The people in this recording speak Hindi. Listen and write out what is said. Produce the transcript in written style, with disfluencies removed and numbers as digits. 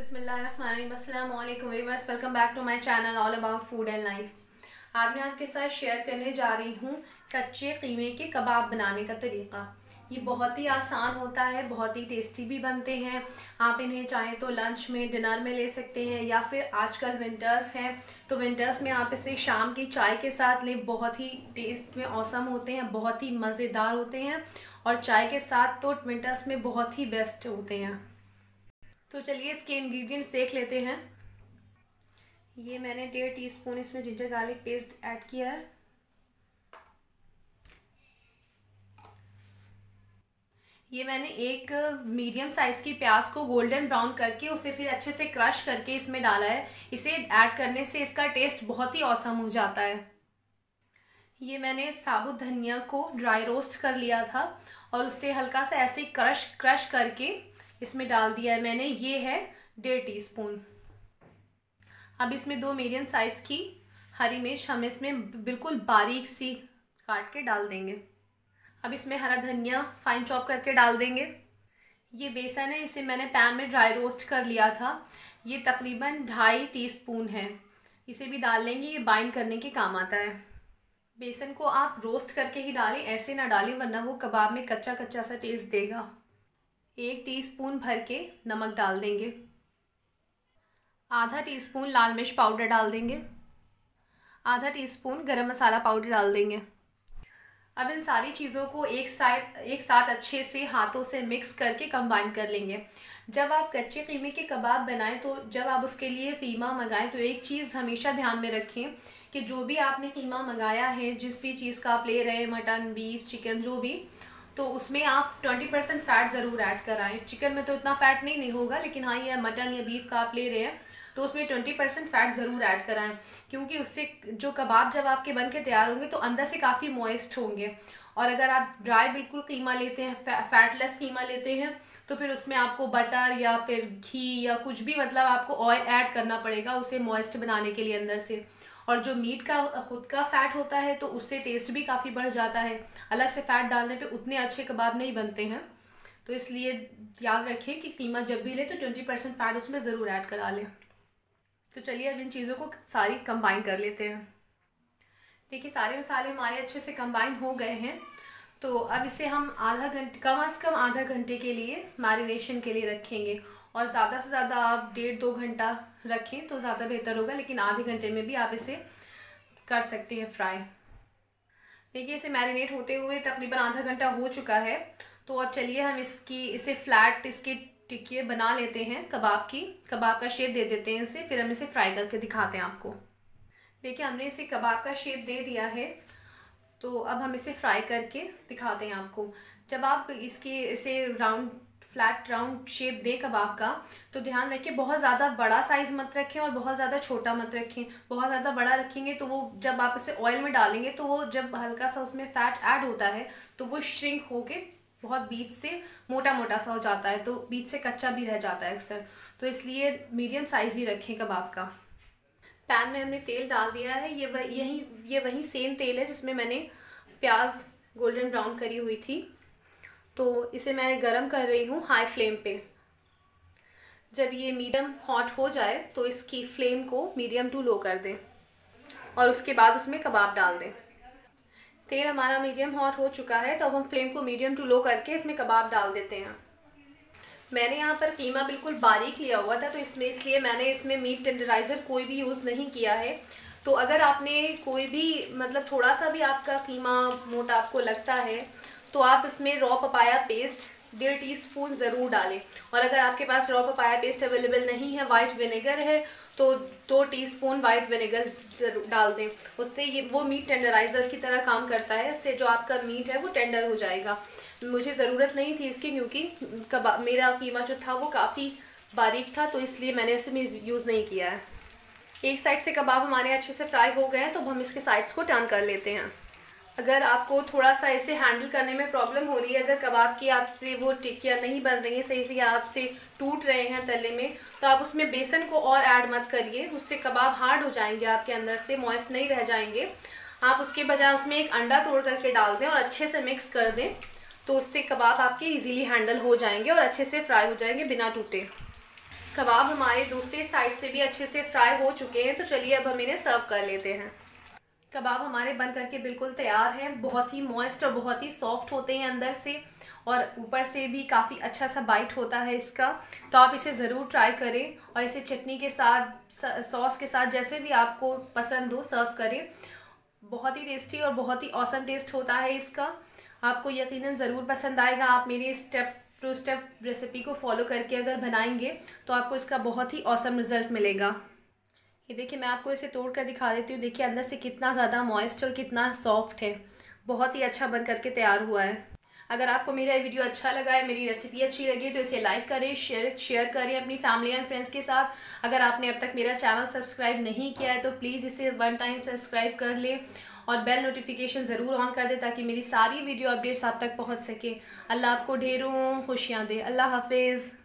बिस्मिल्लाहिर्रहमानिर्रहीम। अस्सलाम वालेकुम viewers, welcome back to my channel all about food and life. आज मैं आपके साथ शेयर करने जा रही हूँ कच्चे कीमे के कबाब बनाने का तरीका। ये बहुत ही आसान होता है, बहुत ही टेस्टी भी बनते हैं। आप इन्हें चाहें तो लंच में, डिनर में ले सकते हैं, या फिर आजकल विंटर्स हैं तो विंटर्स में आप इसे शाम की चाय के साथ लें। बहुत ही टेस्ट में औसम होते हैं, बहुत ही मज़ेदार होते हैं और चाय के साथ तो विंटर्स में बहुत ही बेस्ट होते हैं। तो चलिए इसके इंग्रेडिएंट्स देख लेते हैं। ये मैंने 1.5 टीस्पून इसमें जिंजर गार्लिक पेस्ट ऐड किया है। ये मैंने एक मीडियम साइज की प्याज को गोल्डन ब्राउन करके उसे फिर अच्छे से क्रश करके इसमें डाला है। इसे ऐड करने से इसका टेस्ट बहुत ही औसम हो जाता है। ये मैंने साबुत धनिया को ड्राई रोस्ट कर लिया था और उससे हल्का सा ऐसे क्रश करके इसमें डाल दिया है मैंने। ये है 1.5 टीस्पून। अब इसमें 2 मीडियम साइज की हरी मिर्च हम इसमें बिल्कुल बारीक सी काट के डाल देंगे। अब इसमें हरा धनिया फाइन चॉप करके डाल देंगे। ये बेसन है, इसे मैंने पैन में ड्राई रोस्ट कर लिया था। ये तकरीबन 2.5 टीस्पून है। इसे भी डाल लेंगे, ये बाइंड करने के काम आता है। बेसन को आप रोस्ट करके ही डालें, ऐसे ना डालें वरना वो कबाब में कच्चा कच्चा सा टेस्ट देगा। 1 टीस्पून भर के नमक डाल देंगे। आधा टीस्पून लाल मिर्च पाउडर डाल देंगे। आधा टीस्पून गरम मसाला पाउडर डाल देंगे। अब इन सारी चीज़ों को एक साथ अच्छे से हाथों से मिक्स करके कंबाइन कर लेंगे। जब आप कच्चे कीमे के कबाब बनाएं तो जब आप उसके लिए कीमा मंगाएं तो एक चीज़ हमेशा ध्यान में रखें कि जो भी आपने कीमा मंगाया है, जिस भी चीज़ का आप ले रहे हैं, मटन, बीफ, चिकन, जो भी, तो उसमें आप 20% फ़ैट ज़रूर ऐड कराएं। चिकन में तो इतना फ़ैट नहीं होगा, लेकिन हाँ, ये मटन या बीफ का आप ले रहे हैं तो उसमें 20% फ़ैट ज़रूर ऐड कराएं, क्योंकि उससे जो कबाब जब आपके बन के तैयार होंगे तो अंदर से काफ़ी मॉइस्ट होंगे। और अगर आप ड्राई बिल्कुल कीमा लेते हैं, फैटलेस कीमा लेते हैं, तो फिर उसमें आपको बटर या फिर घी या कुछ भी, मतलब आपको ऑयल ऐड करना पड़ेगा उसे मॉइस्ट बनाने के लिए अंदर से। और जो मीट का खुद का फ़ैट होता है तो उससे टेस्ट भी काफ़ी बढ़ जाता है। अलग से फ़ैट डालने पे उतने अच्छे कबाब नहीं बनते हैं। तो इसलिए याद रखें कि कीमा जब भी ले तो 20% फ़ैट उसमें ज़रूर ऐड करा लें। तो चलिए अब इन चीज़ों को सारी कंबाइन कर लेते हैं। देखिए सारे मसाले हमारे अच्छे से कंबाइन हो गए हैं। तो अब इसे हम आधा घंटे, कम से कम आधा घंटे के लिए मैरिनेशन के लिए रखेंगे। और ज़्यादा से ज़्यादा आप 1.5-2 घंटा रखें तो ज़्यादा बेहतर होगा, लेकिन आधे घंटे में भी आप इसे कर सकते हैं फ्राई। देखिए इसे मैरिनेट होते हुए तकरीबन आधा घंटा हो चुका है। तो अब चलिए हम इसे फ्लैट इसके टिक्के बना लेते हैं। कबाब का शेप दे देते हैं इसे, फिर हम इसे फ्राई करके दिखाते हैं आपको। देखिए हमने इसे कबाब का शेप दे दिया है, तो अब हम इसे फ्राई करके दिखाते हैं आपको। जब आप इसे फ्लैट राउंड शेप दें कबाब का, तो ध्यान रखें बहुत ज़्यादा बड़ा साइज़ मत रखें और बहुत ज़्यादा छोटा मत रखें। बहुत ज़्यादा बड़ा रखेंगे तो वो जब आप इसे ऑयल में डालेंगे तो वो जब हल्का सा उसमें फ़ैट ऐड होता है तो वो श्रिंक होके बहुत बीच से मोटा मोटा सा हो जाता है, तो बीच से कच्चा भी रह जाता है अक्सर। तो इसलिए मीडियम साइज़ ही रखें कबाब का। पैन में हमने तेल डाल दिया है। ये वही सेम तेल है जिसमें मैंने प्याज गोल्डन ब्राउन करी हुई थी। तो इसे मैं गरम कर रही हूँ हाई फ्लेम पे। जब ये मीडियम हॉट हो जाए तो इसकी फ्लेम को मीडियम टू लो कर दें और उसके बाद उसमें कबाब डाल दें। तेल हमारा मीडियम हॉट हो चुका है, तो अब हम फ्लेम को मीडियम टू लो करके इसमें कबाब डाल देते हैं। मैंने यहाँ पर कीमा बिल्कुल बारीक लिया हुआ था, तो इसलिए मैंने इसमें मीट टेंडराइज़र कोई भी यूज़ नहीं किया है। तो अगर आपने कोई भी, मतलब थोड़ा सा भी आपका कीमा मोटा आपको लगता है तो आप इसमें रॉ पपाया पेस्ट 1.5 टीस्पून ज़रूर डालें। और अगर आपके पास रॉ पपाया पेस्ट अवेलेबल नहीं है, वाइट विनेगर है, तो 2 टीस्पून वाइट विनेगर ज़रूर डाल दें। उससे वो मीट टेंडराइज़र की तरह काम करता है। इससे जो आपका मीट है वो टेंडर हो जाएगा। मुझे ज़रूरत नहीं थी इसकी, क्योंकि मेरा कीमा जो था वो काफ़ी बारीक था, तो इसलिए मैंने इसे यूज़ नहीं किया है। एक साइड से कबाब हमारे अच्छे से फ्राई हो गए हैं, तो हम इसके साइड्स को टर्न कर लेते हैं। अगर आपको थोड़ा सा इसे हैंडल करने में प्रॉब्लम हो रही है, अगर कबाब की आपसे वो टिक्कियाँ नहीं बन रही हैं सही से, या आपसे टूट रहे हैं तले में, तो आप उसमें बेसन को और ऐड मत करिए। उससे कबाब हार्ड हो जाएंगे, आपके अंदर से मॉइस्ट नहीं रह जाएंगे। आप उसके बजाय उसमें एक अंडा तोड़ करके डाल दें और अच्छे से मिक्स कर दें, तो उससे कबाब आपके इजीली हैंडल हो जाएंगे और अच्छे से फ्राई हो जाएंगे बिना टूटे। कबाब हमारे दूसरी साइड से भी अच्छे से फ्राई हो चुके हैं, तो चलिए अब हम इन्हें सर्व कर लेते हैं। कबाब हमारे बन करके बिल्कुल तैयार हैं। बहुत ही मॉइस्ट और बहुत ही सॉफ्ट होते हैं अंदर से, और ऊपर से भी काफ़ी अच्छा सा बाइट होता है इसका। तो आप इसे ज़रूर ट्राई करें और इसे चटनी के साथ, सॉस के साथ, जैसे भी आपको पसंद हो सर्व करें। बहुत ही टेस्टी और बहुत ही ऑसम टेस्ट होता है इसका। आपको यकीनन ज़रूर पसंद आएगा। आप मेरी स्टेप टू स्टेप रेसिपी को फॉलो करके अगर बनाएंगे तो आपको इसका बहुत ही ऑसम रिजल्ट मिलेगा। ये देखिए, मैं आपको इसे तोड़ कर दिखा देती हूँ। देखिए अंदर से कितना ज़्यादा मॉइस्ट और कितना सॉफ्ट है। बहुत ही अच्छा बन करके तैयार हुआ है। अगर आपको मेरा वीडियो अच्छा लगा है, मेरी रेसिपी अच्छी लगी, तो इसे लाइक करें, शेयर करें अपनी फैमिली एंड फ्रेंड्स के साथ। अगर आपने अब तक मेरा चैनल सब्सक्राइब नहीं किया है तो प्लीज़ इसे 1 टाइम सब्सक्राइब कर लें और बेल नोटिफिकेशन ज़रूर ऑन कर दें ताकि मेरी सारी वीडियो अपडेट्स आप तक पहुँच सके। अल्लाह आपको ढेरों खुशियाँ दे। अल्लाह हाफिज़।